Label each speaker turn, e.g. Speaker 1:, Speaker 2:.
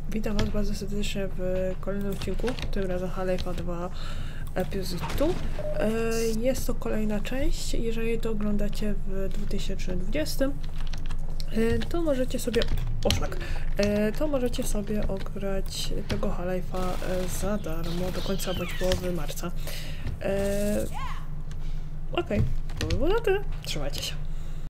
Speaker 1: Witam Was bardzo serdecznie w kolejnym odcinku, tym razem Half-Life 2 Episode 2. Jest to kolejna część. Jeżeli to oglądacie w 2020, to możecie sobie... to możecie sobie ograć tego Half-Life'a za darmo do końca bądź połowy marca. Okej, to by było na tyle. Trzymajcie się.